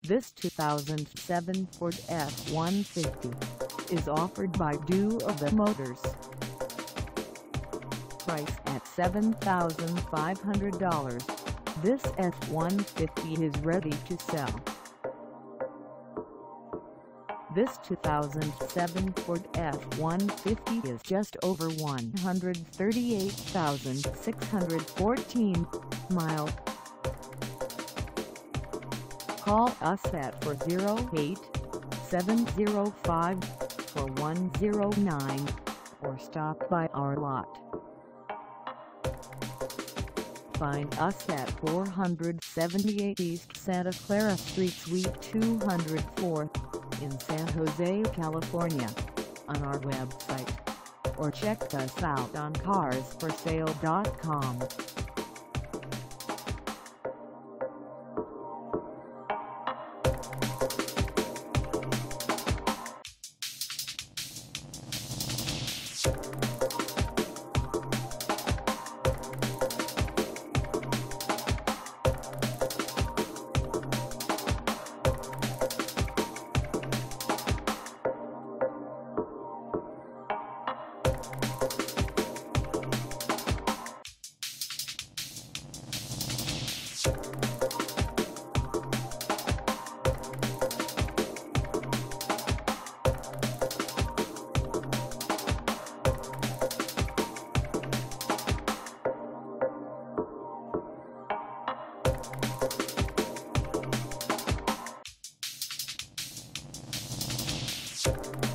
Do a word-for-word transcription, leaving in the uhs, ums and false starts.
This two thousand seven Ford F one fifty is offered by DOABA Motors. Price at seven thousand five hundred dollars, this F one fifty is ready to sell. This two thousand seven Ford F one fifty is just over one hundred thirty-eight thousand six hundred fourteen miles. Call us at four oh eight, seven oh five, four one oh nine or stop by our lot. Find us at four seventy-eight East Santa Clara Street, Suite two oh four in San Jose, California, on our website, or check us out on cars for sale dot com. You